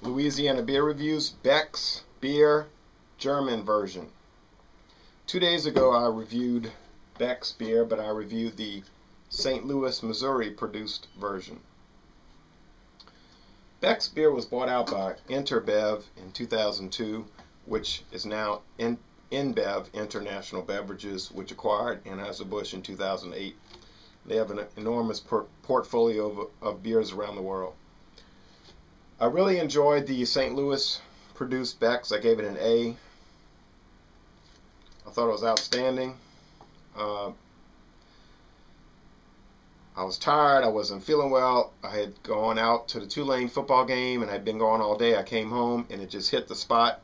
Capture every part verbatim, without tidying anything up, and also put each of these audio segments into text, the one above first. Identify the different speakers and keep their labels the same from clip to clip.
Speaker 1: Louisiana Beer Reviews, Beck's Beer, German version. Two days ago I reviewed Beck's Beer, but I reviewed the Saint Louis, Missouri produced version. Beck's Beer was bought out by InterBev in two thousand two, which is now in InBev, International Beverages, which acquired Anheuser-Busch in two thousand eight. They have an enormous por portfolio of, of beers around the world. I really enjoyed the Saint Louis produced Beck's. I gave it an A. I thought it was outstanding. Uh, I was tired. I wasn't feeling well. I had gone out to the Tulane football game and I'd been gone all day. I came home and it just hit the spot.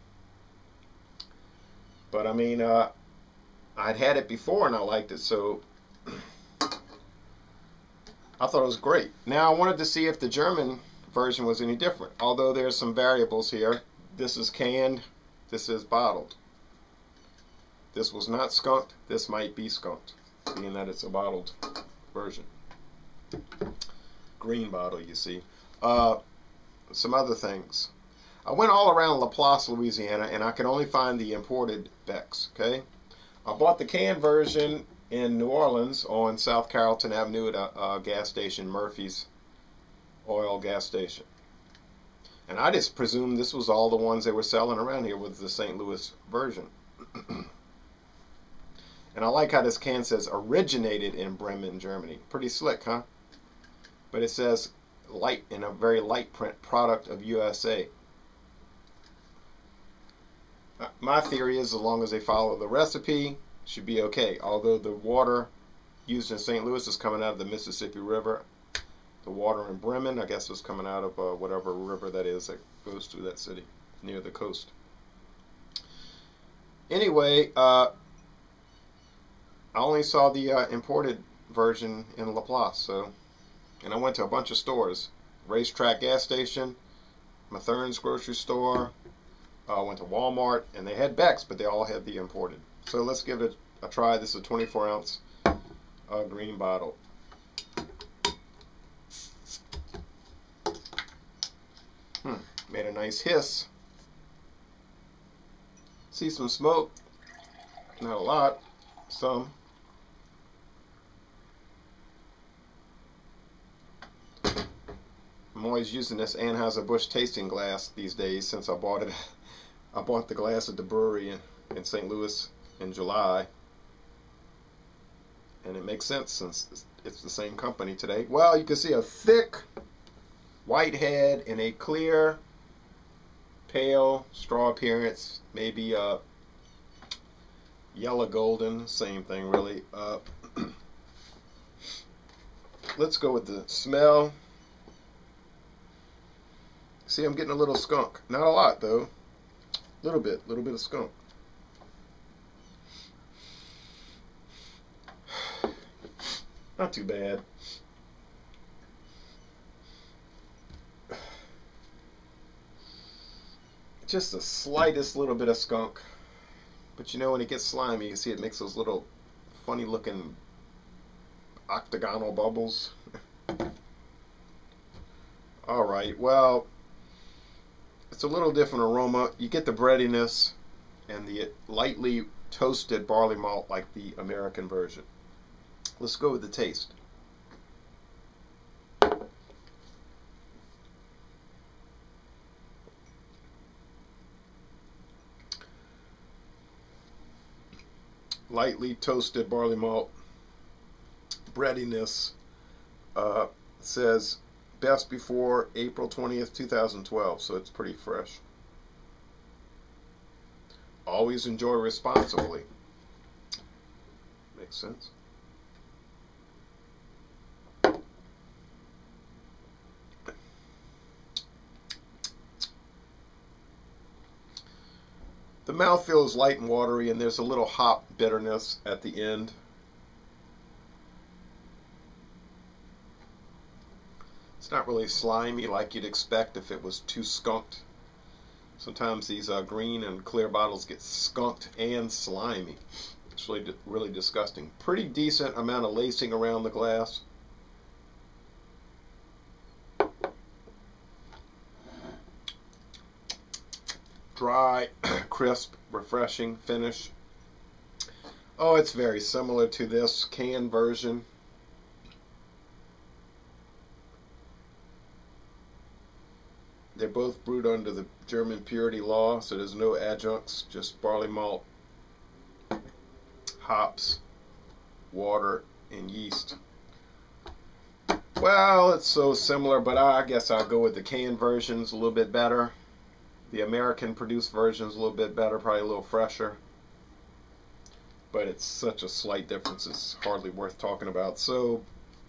Speaker 1: But I mean, uh, I'd had it before and I liked it, so I thought it was great. Now I wanted to see if the German version was any different. Although there's some variables here. This is canned, this is bottled. This was not skunked, this might be skunked, being that it's a bottled version. Green bottle, you see. Uh, some other things. I went all around Laplace, Louisiana, and I could only find the imported Beck's, okay? I bought the canned version in New Orleans on South Carrollton Avenue at a, a gas station, Murphy's Oil gas station. And I just presumed this was all the ones they were selling around here with the Saint Louis version. And I like how this can says originated in Bremen, Germany. Pretty slick, huh? But it says light in a very light print, product of U S A. My theory is as long as they follow the recipe, should be okay. Although the water used in Saint Louis is coming out of the Mississippi River. The water in Bremen, I guess, was coming out of uh, whatever river that is that goes through that city near the coast. Anyway, uh, I only saw the uh, imported version in Laplace, so, and I went to a bunch of stores. Racetrack gas station, Mathern's grocery store, I uh, went to Walmart, and they had Beck's, but they all had the imported. So let's give it a try. This is a twenty-four ounce uh, green bottle. Hmm, made a nice hiss. See some smoke. Not a lot. Some. I'm always using this Anheuser-Busch tasting glass these days since I bought it. I bought the glass at the brewery in, in Saint Louis in July. And it makes sense since it's the same company today. Well, you can see a thick white head and a clear, pale, straw appearance. Maybe uh, yellow golden. Same thing, really. Uh, let's go with the smell. See, I'm getting a little skunk. Not a lot, though. A little bit. A little bit of skunk. Not too bad. Just the slightest little bit of skunk. But you know, when it gets slimy, you see it makes those little funny looking octagonal bubbles. Alright, well, it's a little different aroma. You get the breadiness and the lightly toasted barley malt like the American version. Let's go with the taste. Lightly toasted barley malt, breadiness. Uh, says best before April twentieth, two thousand twelve, so it's pretty fresh. Always enjoy responsibly. Makes sense. The mouthfeel is light and watery, and there's a little hop bitterness at the end. It's not really slimy like you'd expect if it was too skunked. Sometimes these uh, green and clear bottles get skunked and slimy. It's really, really disgusting. Pretty decent amount of lacing around the glass. dry, crisp, refreshing finish. Oh, it's very similar to this can version. They're both brewed under the German purity law, so there's no adjuncts, just barley malt, hops, water, and yeast. Well, it's so similar, but I guess I'll go with the canned versions a little bit better. The American produced version's a little bit better, probably a little fresher. But it's such a slight difference, it's hardly worth talking about. So,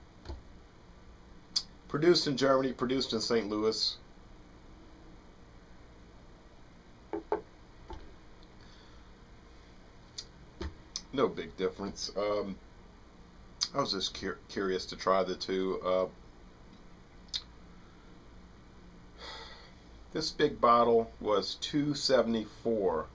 Speaker 1: produced in Germany, produced in Saint Louis. No big difference. Um, I was just cur curious to try the two. Uh, this big bottle was two seventy-four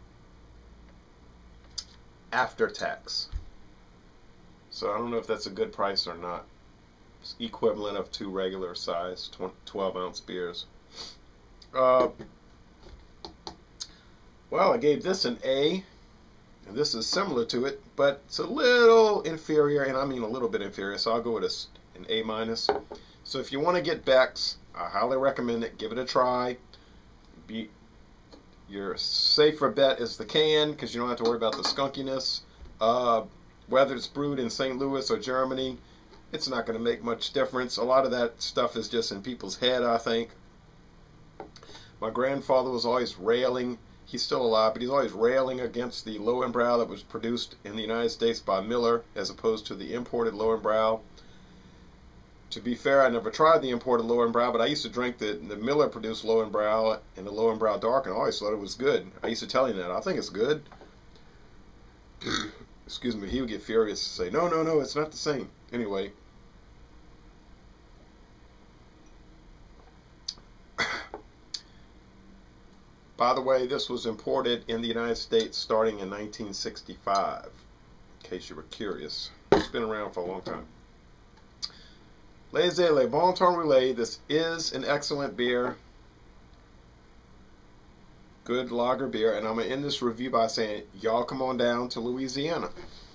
Speaker 1: after tax. So I don't know if that's a good price or not. It's equivalent of two regular size twelve ounce beers. Uh, well, I gave this an A. And this is similar to it, but it's a little inferior, and I mean a little bit inferior, so I'll go with a, an A minus. So if you want to get Beck's, I highly recommend it. Give it a try. Be, your safer bet is the can, because you don't have to worry about the skunkiness. Uh, whether it's brewed in Saint Louis or Germany, it's not going to make much difference. A lot of that stuff is just in people's head, I think. My grandfather was always railing. He's still alive, but he's always railing against the Lowenbrau that was produced in the United States by Miller as opposed to the imported Lowenbrau. To be fair, I never tried the imported Lowenbrau, but I used to drink the, the Miller-produced Lowenbrau and the Lowenbrau Dark, and I always thought it was good. I used to tell him that. I think it's good. Excuse me, he would get furious and say, no, no, no, it's not the same. Anyway. By the way, this was imported in the United States starting in nineteen sixty-five, in case you were curious. It's been around for a long time. Les Le Bon Temps Roulé, this is an excellent beer. Good lager beer, and I'm going to end this review by saying, y'all come on down to Louisiana.